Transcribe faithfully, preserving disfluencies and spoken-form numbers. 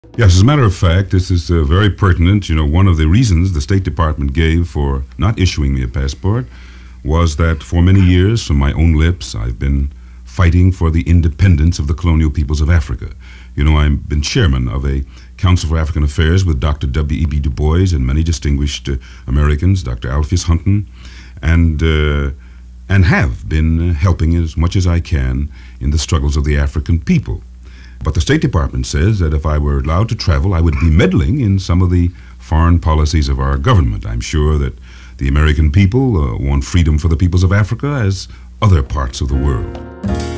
Yes, as a matter of fact, this is uh, very pertinent. You know, one of the reasons the State Department gave for not issuing me a passport was that for many years, from my own lips, I've been fighting for the independence of the colonial peoples of Africa. You know, I've been chairman of a Council for African Affairs with Doctor W E B Du Bois and many distinguished uh, Americans, Doctor Alpheus Hunton, and uh, and have been uh, helping as much as I can in the struggles of the African people. But the State Department says that if I were allowed to travel, I would be meddling in some of the foreign policies of our government. I'm sure that the American people uh, want freedom for the peoples of Africa as other parts of the world.